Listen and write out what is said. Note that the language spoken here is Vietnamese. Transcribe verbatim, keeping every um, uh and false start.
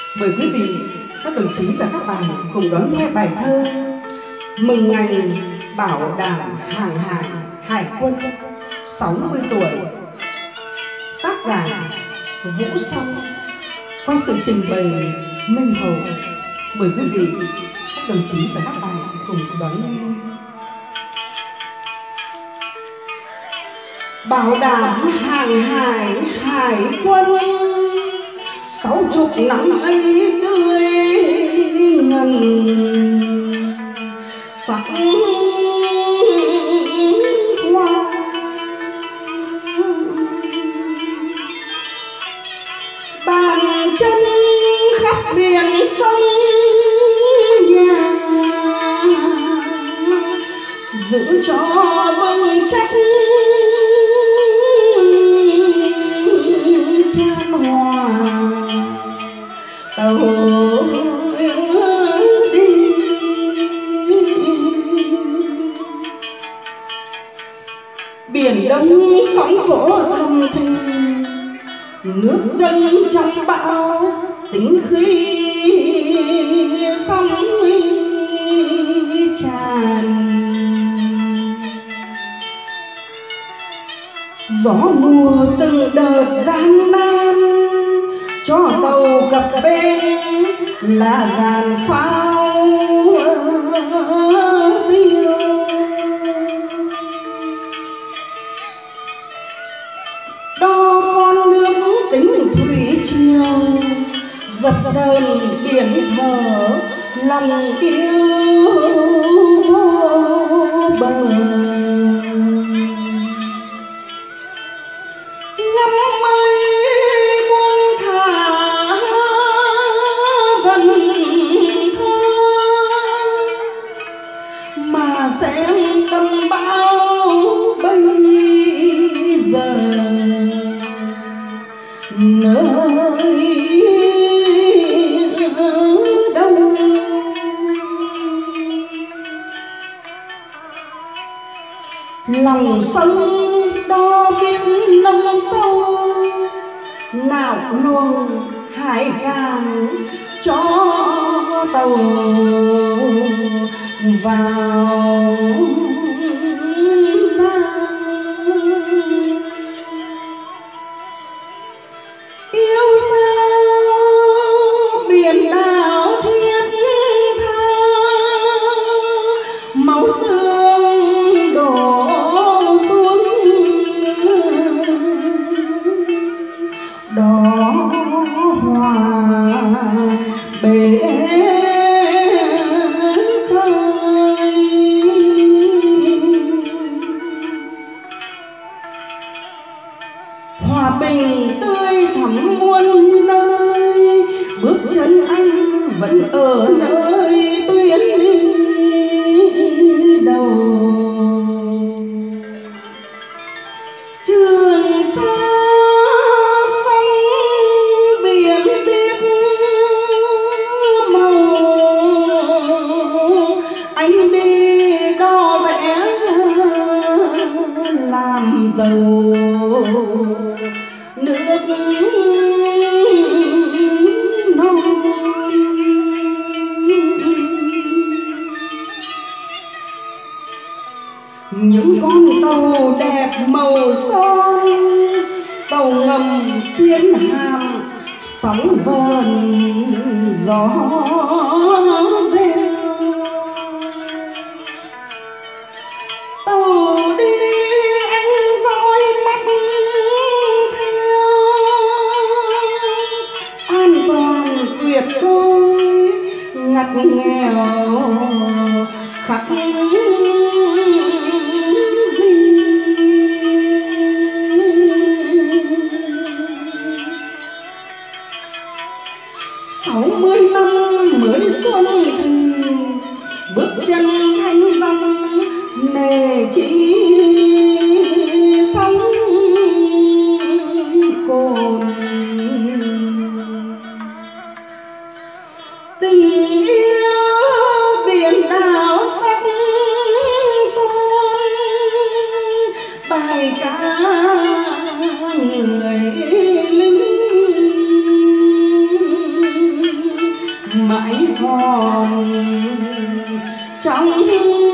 Mời quý vị, các đồng chí và các bạn cùng đón nghe bài thơ Mừng ngày bảo đảm hàng hải hải quân sáu mươi tuổi. Tác giả Vũ Song qua sự trình bày Minh Hậu. Mời quý vị, các đồng chí và các bạn cùng đón nghe. Bảo đảm hàng hải hải quân sáu chục năm ấy tươi ngần sắc hoa, bàn chân khắp biển sông nhà giữ cho vững chắc chan hòa tàu đi. Biển Đông sóng vỗ thầm thì nước dâng trong bão tính khi sóng tràn. Gió mùa từng đợt gian nan cho tàu cập bến là dàn pháo tiêu. Đo con nước tính thủy triều dập dờn biển thở lòng yêu vô bờ. Ngắm mây buông thả vần thơ mà xem tâm bão bây giờ nơi đâu. Lòng sông đo biết nông sâu nào luồng hải càng cho tàu vào ra. Yêu sao biển đảo thiết tha máu xương đổ xuống đó hòa bể khơi. Hòa bình tươi thắm muôn nơi, bước chân anh vẫn ở nơi tuyến đi đầu. Trường Sa sông biển biết màu, anh đi đo vẽ làm giàu nước non. Những con tàu đẹp màu son, tàu ngầm chiến hạm sóng vờn gió reo. Tàu đi anh dõi mắt theo, an toàn tuyệt đối ngặt nghèo khắc sáu mươi năm mới xuân thì bước chân thanh dòng nề chỉ sóng cồn. Tình yêu biển đảo sắc son bài ca người lính trong